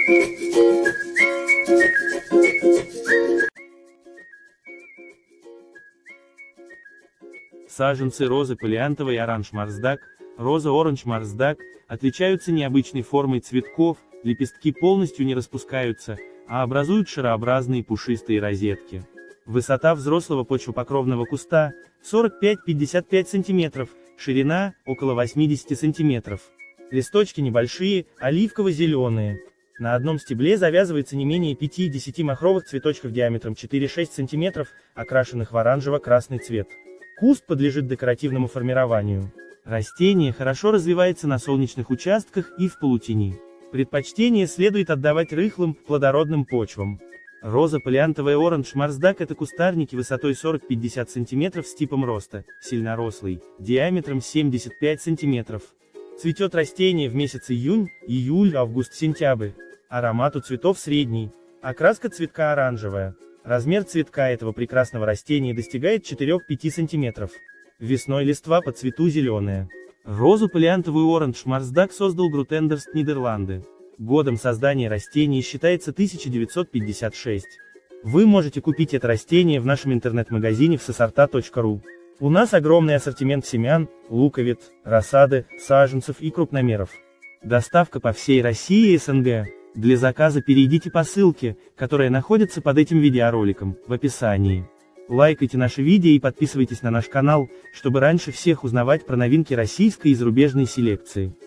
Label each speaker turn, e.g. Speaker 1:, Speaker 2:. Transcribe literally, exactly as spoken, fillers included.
Speaker 1: Саженцы розы Полиантовой Оранж Марсдак, роза Оранж Марсдак, отличаются необычной формой цветков, лепестки полностью не распускаются, а образуют шарообразные пушистые розетки. Высота взрослого почвопокровного куста – сорок пять — пятьдесят пять сантиметров, ширина – около восьмидесяти сантиметров. Листочки небольшие, оливково-зеленые. На одном стебле завязывается не менее пяти-десяти махровых цветочков диаметром четыре-шесть сантиметров, окрашенных в оранжево-красный цвет. Куст подлежит декоративному формированию. Растение хорошо развивается на солнечных участках и в полутени. Предпочтение следует отдавать рыхлым, плодородным почвам. Роза Полиантовая Оранж Марсдак — это кустарники высотой сорок-пятьдесят сантиметров с типом роста, сильнорослый, диаметром семьдесят пять сантиметров. Цветет растение в месяц июнь, июль, август, сентябрь. Аромат у цветов средний. Окраска цветка оранжевая. Размер цветка этого прекрасного растения достигает четырёх-пяти сантиметров. Весной листва по цвету зеленая. Розу Полиантовую Оранж Марсдак создал Грутендерст, Нидерланды. Годом создания растения считается тысяча девятьсот пятьдесят шестой. Вы можете купить это растение в нашем интернет-магазине в сосорта точка ру. У нас огромный ассортимент семян, луковиц, рассады, саженцев и крупномеров. Доставка по всей России и эс эн гэ. Для заказа перейдите по ссылке, которая находится под этим видеороликом, в описании. Лайкайте наши видео и подписывайтесь на наш канал, чтобы раньше всех узнавать про новинки российской и зарубежной селекции.